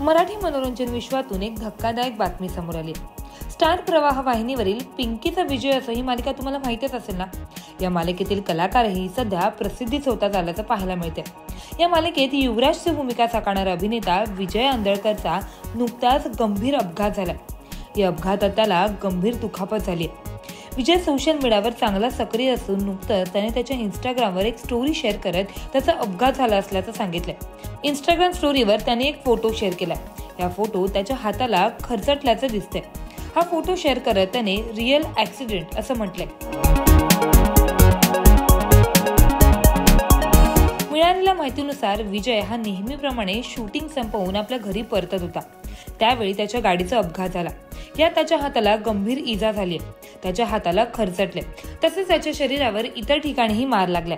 मराठी मनोरंजन विश्वातून एक धक्कादायक बातमी समोर आली। स्टार प्रवाह वाहिनीवरील पिंकीचा विजय असं ही मालिका तुम्हाला माहितीच असेल ना। या मालिकेतील कलाकारही सध्या प्रसिद्धीच होतात आल्याचं पाहायला मिळते। या मालिकेत युवराजची भूमिका साकारणारा अभिनेता विजय आंदळकरचा नुकताच गंभीर अपघात झाला। या अपघातात त्याला गंभीर दुखापत झाली। विजय सोशल मीडियावर चांगला सक्रिय असून नुकतंच त्याने त्याच्या इंस्टाग्रामवर एक स्टोरी शेअर करत त्याचा अपघात झाला असल्याचं सांगितलंय। इंस्टाग्राम स्टोरीवर त्याने एक फोटो शेअर केलाय। या फोटो त्याच्या हाताला खरचटल्याचं दिसतंय। हा फोटो शेअर करत त्याने रिअल ऍक्सिडेंट असं म्हटलंय। मिळालेल्या माहितीनुसार विजय हा नेहमीप्रमाणे शूटिंग संपवून आपल्या घरी परतत होता। त्यावेळी त्याच्या गाडीचा अपघात झाला। यात त्याच्या हाताला गंभीर इजा झाली। त्याच्या हाताला खरचटले, तसेच त्याच्या शरीरावर इतर ठिकाणीही मार लागलाय।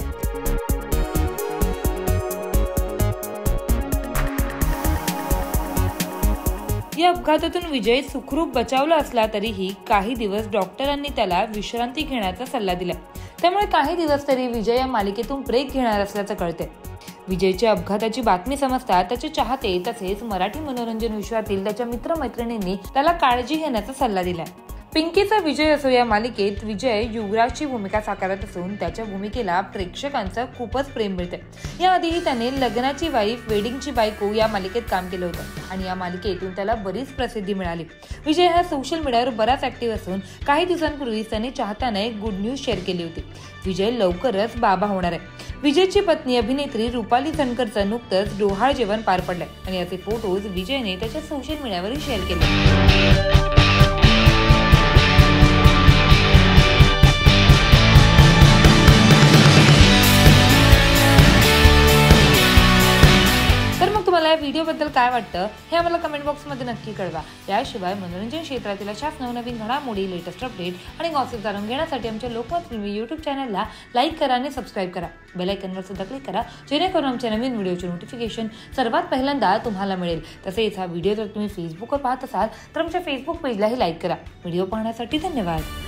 या अपघातातून विजय सुखरूप बचावला असला तरीही काही दिवस डॉक्टरांनी त्याला विश्रांती घेण्याचा सल्ला दिला। त्यामुळे काही दिवस तरी विजय या मालिकेतून ब्रेक घेणार असल्याचं कळते। विजयच्या अपघाताची बातमी समजतात त्याचे चाहते तसेच मराठी मनोरंजन विश्वातील त्याच्या मित्रमैत्रिणींनी त्याला काळजी घेण्याचा सल्ला दिलाय। पिंकीचा विजय असो या मालिकेत विजय युवराजची भूमिका साकारत असून त्याच्या भूमिकेला प्रेक्षकांचं खूपच प्रेम मिळते। याआधीही त्याने लग्नाची वाईफ वेडिंगची बायको या मालिकेत काम केलं होतं आणि या मालिकेतून त्याला बरीच प्रसिद्धी मिळाली। विजय हा सोशल मीडियावर बराच ऍक्टिव्ह असून काही दिवसांपूर्वीच त्याने चाहत्यांना एक गुड न्यूज शेअर केली होती। विजय लवकरच बाबा होणार आहे। विजयची पत्नी अभिनेत्री रुपाली चनकरचं नुकतंच डोहाळ जेवण पार पडलंय आणि याचे फोटोज विजयने त्याच्या सोशल मीडियावर शेअर केले। तुम्हाला या व्हिडिओबद्दल काय वाटतं हे आम्हाला कमेंट बॉक्समध्ये नक्की कळवा। याशिवाय मनोरंजन क्षेत्रातील अशाच नवनवीन घडामोडी, लेटेस्ट अपडेट आणि गॉसिप जाणून घेण्यासाठी आमच्या लोकमत फिल्मी YouTube चॅनलला लाईक करा आणि सबस्क्राईब करा। बेल आयकॉनवर सुद्धा क्लिक करा जेणेकरून आमच्या नवीन व्हिडिओचे नोटिफिकेशन सर्वात पहिल्यांदा तुम्हाला मिळेल। तसेच हा व्हिडिओ जर तुम्ही फेसबुकवर पाहत असाल तर आमच्या फेसबुक पेजलाही लाईक करा। व्हिडिओ पाहण्यासाठी धन्यवाद।